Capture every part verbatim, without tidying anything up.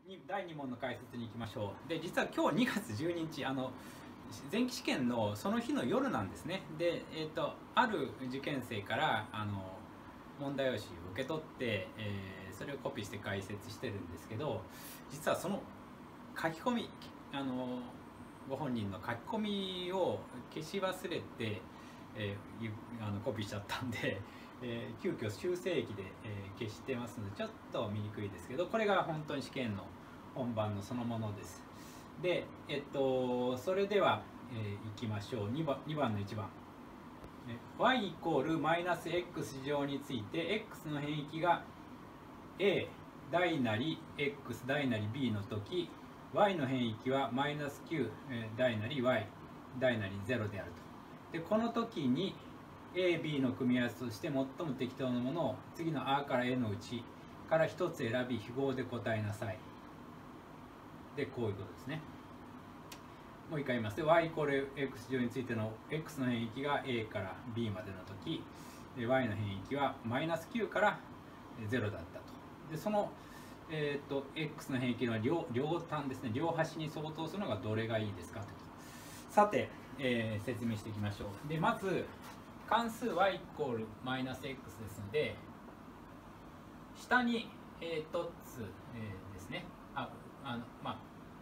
だいに問の解説に行きましょう。で実は今日にがつじゅうににちあの前期試験のその日の夜なんですね。で、えー、とある受験生からあの問題用紙を受け取って、えー、それをコピーして解説してるんですけど、実はその書き込みあのご本人の書き込みを消し忘れて、えー、あのコピーしちゃったんで、えー、急遽修正液で、えー、消してますのでちょっと見にくいですけど、これが本当に試験の本番のそのものです。で、えっと、それでは、えー、いきましょう。にばん、にばんのいちばん。y イコールマイナス x 乗について x の変域が a 大なり x 大なり b の時 y の変域はマイナスきゅう大なり y 大なりゼロであると。でこの時に エービー の組み合わせとして最も適当なものを次の a から e のうちからひとつ選び符号で答えなさい。でこういうことですね。もう一回言います。で y イコール x 乗についての x の変域が a から b までの時で y の変域はマイナスきゅうからゼロだったと。でその、えー、と x の変域の 両, 両端ですね、両端に相当するのがどれがいいですかと。さて、えー、説明していきましょう。でまず関数 y イコールマイナス x ですので、下に一つ、えー、ですね、ああのまあ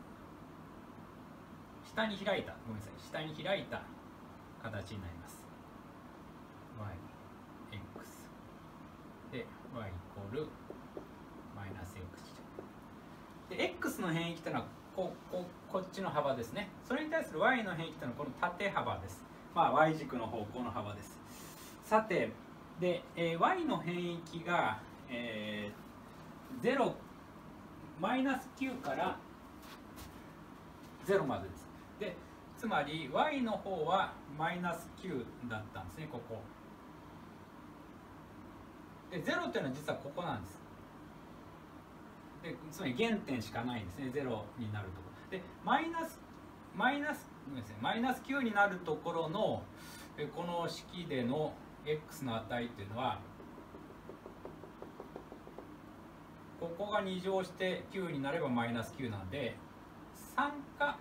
下に開いた、ごめんなさい、下に開いた形になります。y、x で y イコールマイナス x で x の変域というのはこここっちの幅ですね。それに対する y の変域というのはこの縦幅です。まあ y 軸の方向の幅です。さてで、えー、y の変域が、えー、ゼロマイナスきゅうからゼロまでです。でつまり y の方はマイナスきゅうだったんですね、ここでゼロというのは実はここなんです。でつまり原点しかないんですね、ゼロになるところでマイナスマイナスごめんなさいマイナスきゅうになるところのこの式での x の値というのはここがに乗してきゅうになればマイナスきゅうなんでさんか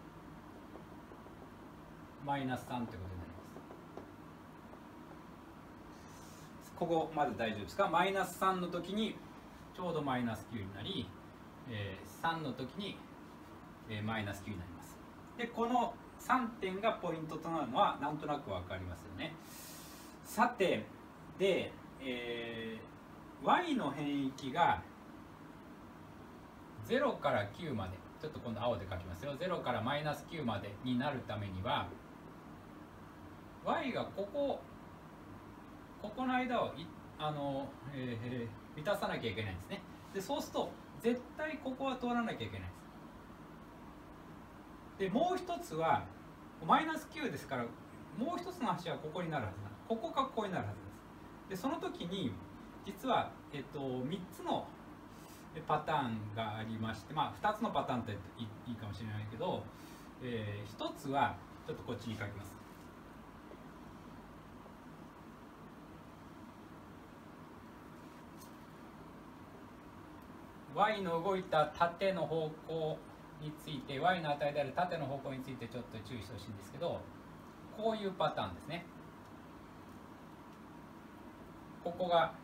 マイナスさんということになります。ここまで大丈夫ですか？マイナスさんの時にちょうどマイナスきゅうになり、えー、さんの時に、えー、マイナスきゅうになります。でこのさんてんがポイントとなるのはなんとなく分かりますよね。さてで、えー、y の変域がゼロからきゅうまで、ちょっと今度青で書きますよ。ゼロからマイナスきゅうまでになるためには y がここここの間をあの、えー、満たさなきゃいけないんですね。でそうすると絶対ここは通らなきゃいけないんです。でもう一つはマイナスきゅうですから、もう一つの端はここになるはずなんです。ここがここになるはずです。でその時に実は、えっと、みっつのパターンがありまして、まあふたつのパターンってい い, いいかもしれないけど、えー、ひとつはちょっとこっちに書きます。y の動いた縦の方向について y の値である縦の方向についてちょっと注意してほしいんですけど、こういうパターンですね。ここが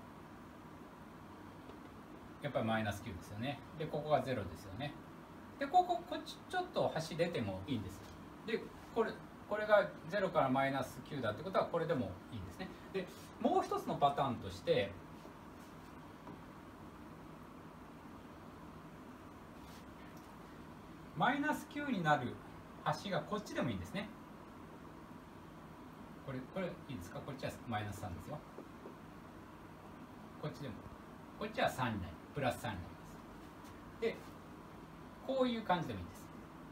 やっぱりマイナスきゅうですよね。でここがゼロですよね。でこここっちちょっと端出てもいいんです。でこれこれがゼロからマイナスきゅうだってことはこれでもいいんですね。でもう一つのパターンとしてマイナスきゅうになる端がこっちでもいいんですね。これこれいいですか？こっちはマイナスさんですよ。こっちでもこっちはさんになりプラスさんになります。でこういう感じでもいいです。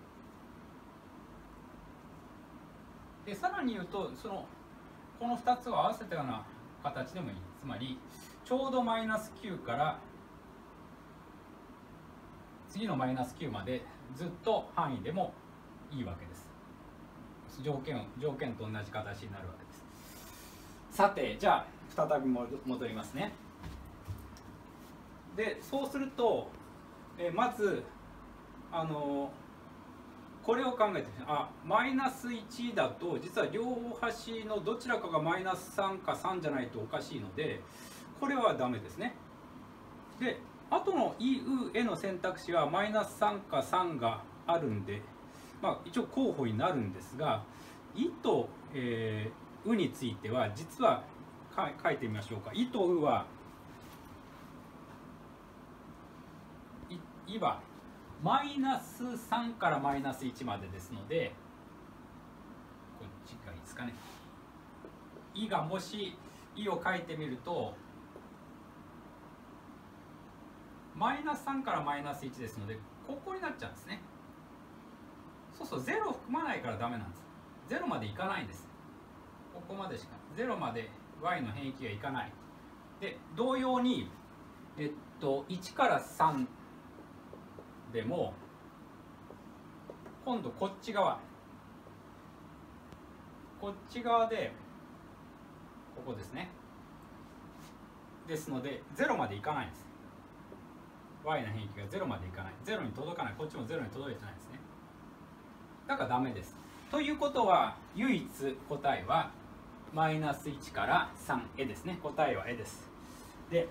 でさらに言うとそのこのふたつを合わせたような形でもいい。つまりちょうどマイナスきゅうから次のマイナスきゅうまでずっと範囲でもいいわけです。条件条件と同じ形になるわけです。さてじゃあ再び戻りますね。でそうするとえまずあのこれを考えてみる。あ、マイナスいちだと実は両端のどちらかがマイナスさんかさんじゃないとおかしいので、これはダメですね。で後の「いう」「え」の選択肢はマイナスさんかさんがあるんで、まあ、一応候補になるんですが、「い」と「えー、う」については実はか書いてみましょうか。「い」と「う」は「い」いはマイナスさんからマイナスいちまでですので、こっちがいいですかね。「い」がもし「い」を書いてみるとマイナスさんからマイナスいちですので、ここになっちゃうんですね。そうそう、ゼロを含まないからダメなんです。ゼロまでいかないんです。ここまでしかゼロまで y の変域がいかない。で同様に、えっと、いちからさんでも今度こっち側こっち側でここですね。ですのでゼロまでいかないんです。y の変域がゼロまでいかない。ゼロに届かない。こっちもゼロに届いてないですね。だからダメです。ということは唯一答えはマイナスいちからさんえですね。答えはえです。で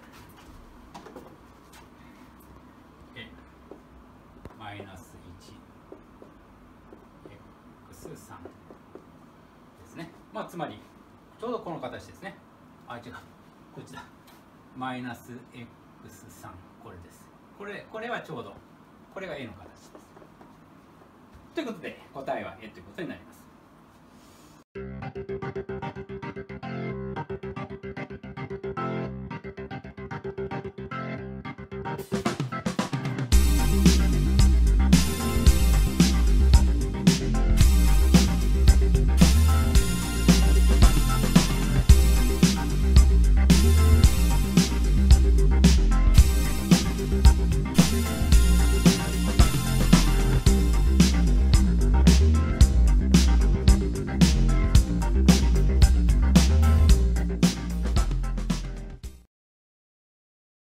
えマイナスいち エックスさん ですね。まあつまりちょうどこの形ですね。あ、違う、こっちだ。マイナス エックスさん、これです。これこれはちょうどこれが A の形です。ということで答えは A ということになります。